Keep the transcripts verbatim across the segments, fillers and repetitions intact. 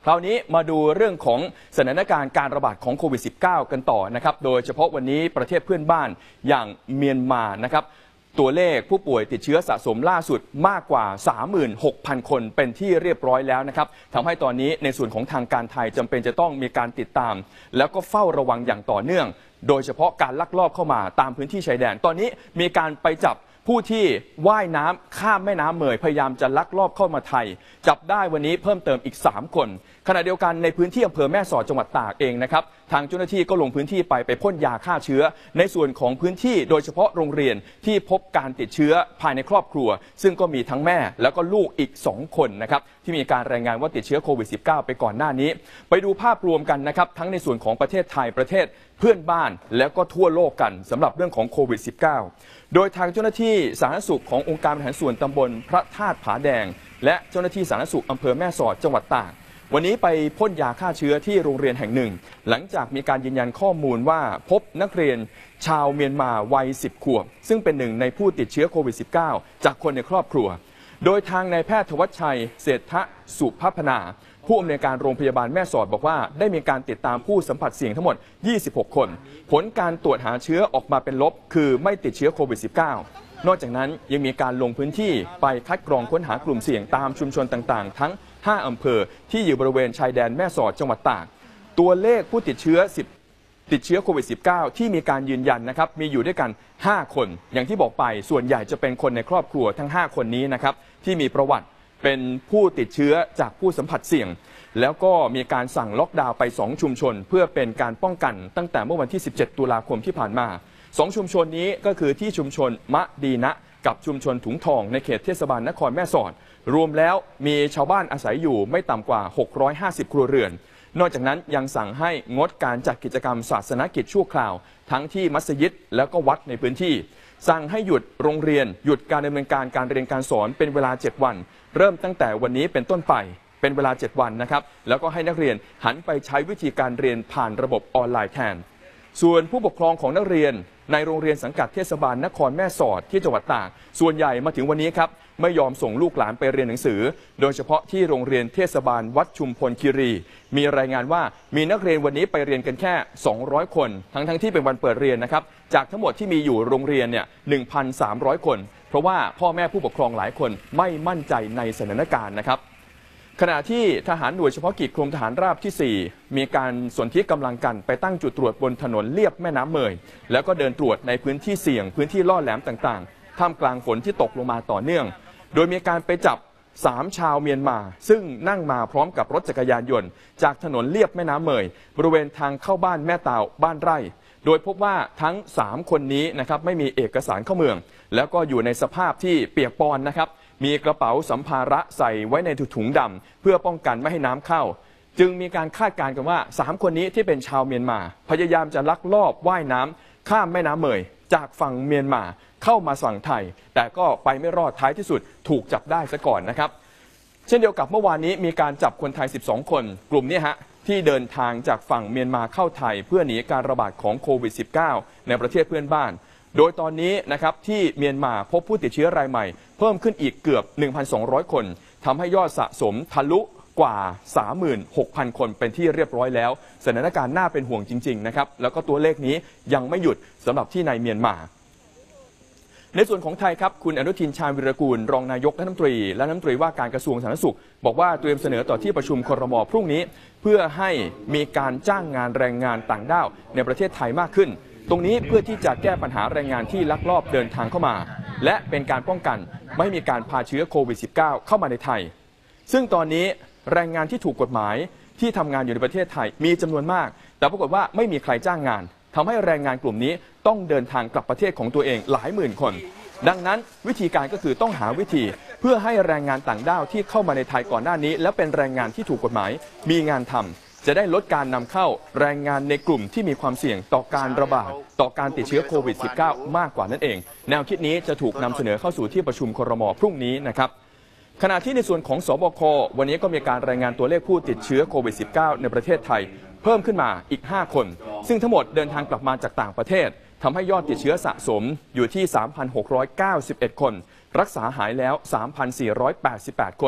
คราวนี้มาดูเรื่องของสถานการณ์การระบาดของโควิด สิบเก้า กันต่อนะครับโดยเฉพาะวันนี้ประเทศเพื่อนบ้านอย่างเมียนมานะครับตัวเลขผู้ป่วยติดเชื้อสะสมล่าสุดมากกว่า สามหมื่นหกพัน คนเป็นที่เรียบร้อยแล้วนะครับทำให้ตอนนี้ในส่วนของทางการไทยจำเป็นจะต้องมีการติดตามแล้วก็เฝ้าระวังอย่างต่อเนื่องโดยเฉพาะการลักลอบเข้ามาตามพื้นที่ชายแดนตอนนี้มีการไปจับผู้ที่ว่ายน้ำข้ามแม่น้ำเมยพยายามจะลักลอบเข้ามาไทยจับได้วันนี้เพิ่มเติมอีกสามคนขณะเดียวกันในพื้นที่อำเภอแม่สอดจังหวัดตากเองนะครับทางเจ้าหน้าที่ก็ลงพื้นที่ไปไปพ่นยาฆ่าเชื้อในส่วนของพื้นที่โดยเฉพาะโรงเรียนที่พบการติดเชื้อภายในครอบครัวซึ่งก็มีทั้งแม่แล้วก็ลูกอีกสองคนนะครับที่มีการรายงานว่าติดเชื้อโควิด สิบเก้า ไปก่อนหน้านี้ไปดูภาพรวมกันนะครับทั้งในส่วนของประเทศไทยประเทศเพื่อนบ้านแล้วก็ทั่วโลกกันสำหรับเรื่องของโควิด สิบเก้า โดยทางเจ้าหน้าที่สาธารณสุขขององค์การบริหารส่วนตำบลพระธาตุผาแดงและเจ้าหน้าที่สาธารณสุขอำเภอแม่สอดจังหวัดตากวันนี้ไปพ่นยาฆ่าเชื้อที่โรงเรียนแห่งหนึ่งหลังจากมีการยืนยันข้อมูลว่าพบนักเรียนชาวเมียนมาวัยสิบขวบซึ่งเป็นหนึ่งในผู้ติดเชื้อโควิด สิบเก้า จากคนในครอบครัวโดยทางนายแพทย์ธวัชชัยเศรษฐสุภพนาผู้อำนวยการโรงพยาบาลแม่สอดบอกว่าได้มีการติดตามผู้สัมผัสเสี่ยงทั้งหมดยี่สิบหกคนผลการตรวจหาเชื้อออกมาเป็นลบคือไม่ติดเชื้อโควิด สิบเก้า นอกจากนั้นยังมีการลงพื้นที่ไปคัดกรองค้นหากลุ่มเสี่ยงตามชุมชนต่างๆทั้งห้าอำเภอที่อยู่บริเวณชายแดนแม่สอดจังหวัดตากตัวเลขผู้ติดเชื้อ10ติดเชื้อโควิด สิบเก้า ที่มีการยืนยันนะครับมีอยู่ด้วยกันห้าคนอย่างที่บอกไปส่วนใหญ่จะเป็นคนในครอบครัวทั้งห้าคนนี้นะครับที่มีประวัติเป็นผู้ติดเชื้อจากผู้สัมผัสเสี่ยงแล้วก็มีการสั่งล็อกดาวน์ไปสองชุมชนเพื่อเป็นการป้องกันตั้งแต่เมื่อวันที่สิบเจ็ดตุลาคมที่ผ่านมาสองชุมชนนี้ก็คือที่ชุมชนมะดีนะกับชุมชนถุงทองในเขตเทศบาลนครแม่สอดรวมแล้วมีชาวบ้านอาศัยอยู่ไม่ต่ำกว่าหกร้อยห้าสิบครัวเรือนนอกจากนั้นยังสั่งให้งดการจัดกิจกรรมศาสนกิจชั่วคราวทั้งที่มัสยิดแล้วก็วัดในพื้นที่สั่งให้หยุดโรงเรียนหยุดการดำเนินการการเรียนการสอนเป็นเวลาเจ็ดวันเริ่มตั้งแต่วันนี้เป็นต้นไปเป็นเวลาเจ็ดวันนะครับแล้วก็ให้นักเรียนหันไปใช้วิธีการเรียนผ่านระบบออนไลน์แทนส่วนผู้ปกครองของนักเรียนในโรงเรียนสังกัดเทศบาลนครแม่สอดที่จังหวัดตากส่วนใหญ่มาถึงวันนี้ครับไม่ยอมส่งลูกหลานไปเรียนหนังสือโดยเฉพาะที่โรงเรียนเทศบาลวัดชุมพลคีรีมีรายงานว่ามีนักเรียนวันนี้ไปเรียนกันแค่สองร้อยคนทั้งทั้งที่เป็นวันเปิดเรียนนะครับจากทั้งหมดที่มีอยู่โรงเรียนเนี่ย หนึ่งพันสามร้อย คนเพราะว่าพ่อแม่ผู้ปกครองหลายคนไม่มั่นใจในสถานการณ์นะครับขณะที่ทหารหน่วยเฉพาะกิจกรมทหารราบที่สี่มีการสนธิกำลังกันไปตั้งจุดตรวจบนถนนเลียบแม่น้ำเมยแล้วก็เดินตรวจในพื้นที่เสี่ยงพื้นที่ล่อแหลมต่างๆท่ามกลางฝนที่ตกลงมาต่อเนื่องโดยมีการไปจับสามชาวเมียนมาซึ่งนั่งมาพร้อมกับรถจักรยานยนต์จากถนนเลียบแม่น้ำเมยบริเวณทางเข้าบ้านแม่ตาวบ้านไร่โดยพบว่าทั้งสามคนนี้นะครับไม่มีเอกสารเข้าเมืองแล้วก็อยู่ในสภาพที่เปียกปอนนะครับมีกระเป๋าสัมภาระใส่ไว้ในถุงดำเพื่อป้องกันไม่ให้น้ำเข้าจึงมีการคาดการณ์กันว่าสามคนนี้ที่เป็นชาวเมียนมาพยายามจะลักลอบว่ายน้ำข้ามแม่น้ำเมยจากฝั่งเมียนมาเข้ามาฝั่งไทยแต่ก็ไปไม่รอดท้ายที่สุดถูกจับได้ซะก่อนนะครับเช่นเดียวกับเมื่อวานนี้มีการจับคนไทยสิบสองคนกลุ่มนี้ฮะที่เดินทางจากฝั่งเมียนมาเข้าไทยเพื่อหนีการระบาดของโควิด สิบเก้า ในประเทศเพื่อนบ้านโดยตอนนี้นะครับที่เมียนมาพบผู้ติดเชื้อรายใหม่เพิ่มขึ้นอีกเกือบ หนึ่งพันสองร้อย คนทำให้ยอดสะสมทะลุกว่า สามหมื่นหกพัน คนเป็นที่เรียบร้อยแล้วสถานการณ์น่าเป็นห่วงจริงๆนะครับแล้วก็ตัวเลขนี้ยังไม่หยุดสำหรับที่ในเมียนมาในส่วนของไทยครับคุณอนุทินชาญวิรากูลรองนายกรัฐมนตรีและรัฐมนตรีว่าการกระทรวงสาธารณสุขบอกว่าเตรียมเสนอต่อที่ประชุมครม.พรุ่งนี้เพื่อให้มีการจ้างงานแรงงานต่างด้าวในประเทศไทยมากขึ้นตรงนี้เพื่อที่จะแก้ปัญหาแรงงานที่ลักลอบเดินทางเข้ามาและเป็นการป้องกันไม่มีการพาเชื้อโควิด สิบเก้า เข้ามาในไทยซึ่งตอนนี้แรงงานที่ถูกกฎหมายที่ทำงานอยู่ในประเทศไทยมีจำนวนมากแต่ปรากฏว่าไม่มีใครจ้างงานทำให้แรงงานกลุ่มนี้ต้องเดินทางกลับประเทศของตัวเองหลายหมื่นคนดังนั้นวิธีการก็คือต้องหาวิธีเพื่อให้แรงงานต่างด้าวที่เข้ามาในไทยก่อนหน้านี้และเป็นแรงงานที่ถูกกฎหมายมีงานทำจะได้ลดการนำเข้าแรงงานในกลุ่มที่มีความเสี่ยงต่อการระบาดต่อการติดเชื้อโควิด สิบเก้า มากกว่านั่นเองแนวคิดนี้จะถูกนำเสนอเข้าสู่ที่ประชุมครม.พรุ่งนี้นะครับขณะที่ในส่วนของสบควันนี้ก็มีการรายงานตัวเลขผู้ติดเชื้อโควิด สิบเก้า ในประเทศไทยเพิ่มขึ้นมาอีกห้าคนซึ่งทั้งหมดเดินทางกลับมาจากต่างประเทศทำให้ยอดติดเชื้อสะสมอยู่ที่ สามพันหกร้อยเก้าสิบเอ็ด คนรักษาหายแล้ว สามพันสี่ร้อยแปดสิบแปด คน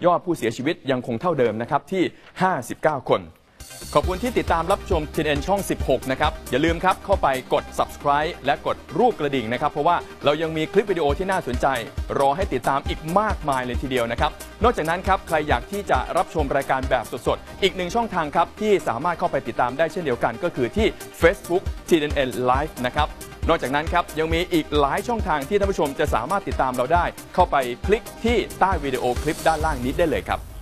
ยอดผู้เสียชีวิตยังคงเท่าเดิมนะครับที่ห้าสิบเก้าคนขอบคุณที่ติดตามรับชม ที เอ็น เอ็น ช่อง สิบหก นะครับอย่าลืมครับเข้าไปกด ซับสไครบ์ และกดรูปกระดิ่งนะครับเพราะว่าเรายังมีคลิปวิดีโอที่น่าสนใจรอให้ติดตามอีกมากมายเลยทีเดียวนะครับนอกจากนั้นครับใครอยากที่จะรับชมรายการแบบสดๆอีกหนึ่งช่องทางครับที่สามารถเข้าไปติดตามได้เช่นเดียวกันก็คือที่ Facebook ที เอ็น เอ็น Live นะครับนอกจากนั้นครับยังมีอีกหลายช่องทางที่ท่านผู้ชมจะสามารถติดตามเราได้เข้าไปคลิกที่ใต้วิดีโอคลิปด้านล่างนี้ได้เลยครับ